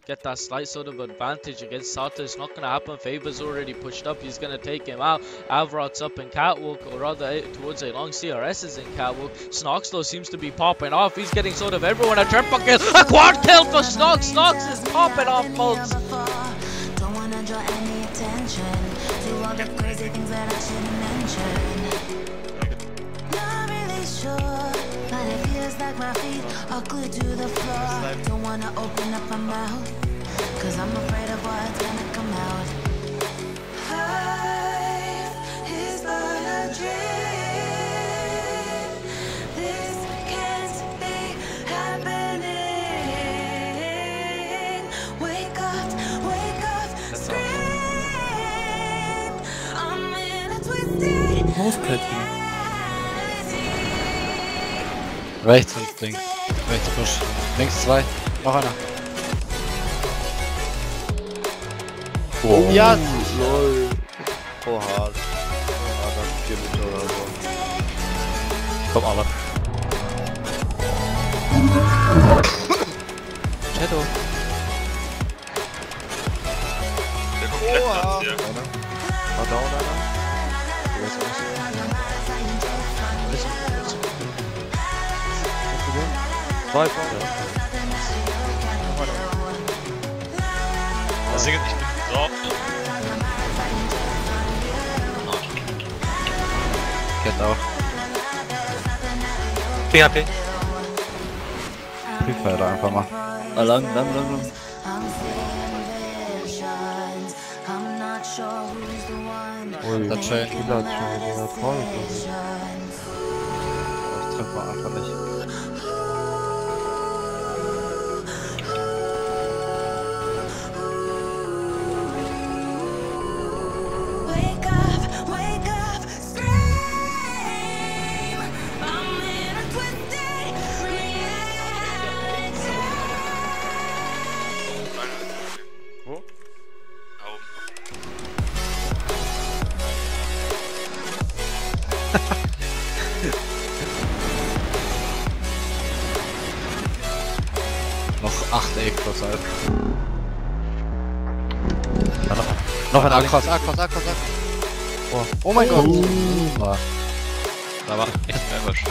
get that slight sort of advantage against Sata. It's not going to happen. Faber's already pushed up. He's going to take him out. Avrot's up in Catwalk, or rather towards a long CRS is in Catwalk. Snox though seems to be popping off. He's getting sort of everyone a triple kill. A quad kill for Snox. Snox is popping off, folks. Don't wanna draw any attention to all the crazy things that I shouldn't mention. Not really sure, but it feels like my feet are glued to the floor. Don't wanna open up my mouth, cause I'm afraid of what's gonna come out. Life is but a dream. This can't be happening. Wake up, scream. I'm in a twisted Hochklettern. Rechts und links. Rechts Busch. Links 2. Noch einer. Oh ja! Lol. Oh hart. Oh hart, 4 Meter oder so. Komm, aber. Shadow. Der komplett Oha. nass hier. War down einer? Ich weiß nicht. Zwei vorne. Das Ding ist, ich bin drauf. Kennt auch. PHP. Prüfer da einfach mal. Lang. I'm seeing visions. I'm not sure who's the one. Ui, Das schön. Killer hat schon wieder voll. Visions. Das trifft man einfach nicht. Wake up, scream. I'm in a twisted reality. Wo? Wo? Auf. Noch 8 plus halb. Noch ein Akros. Oh mein Gott. Super. Da war echt einfach schwer.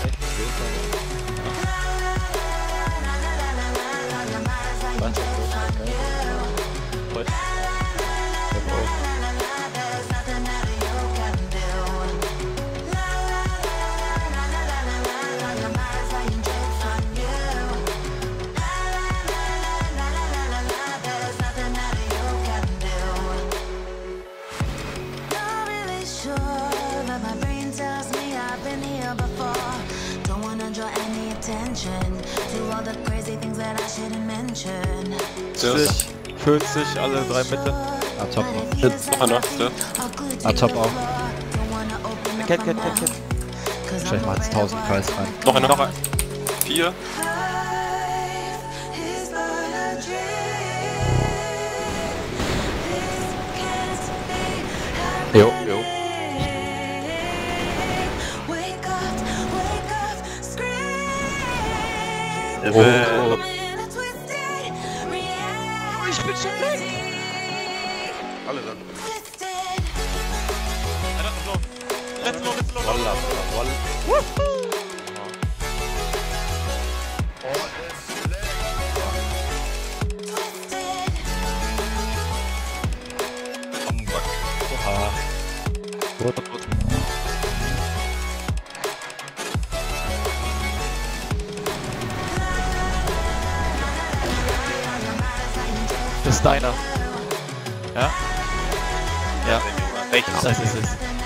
Not really sure, but my brain tells me I've been here before. Don't wanna draw any attention to all the crazy things that I shouldn't mention. 40, alle 3 Mitte. Ah, top noch. Noch einer, ja. Ah, top auch. Cat. Vielleicht mal ins 1000 Kreis rein. Noch einer. 4. Jo. Wake up, scream. Oh. Ich bin schon weg. Alle dann. Twisted. Einer hat noch. Letzte noch. Walla. Comeback. Oha. Rot. Das ist deiner. Ja? Ja. Welches? Das ist es.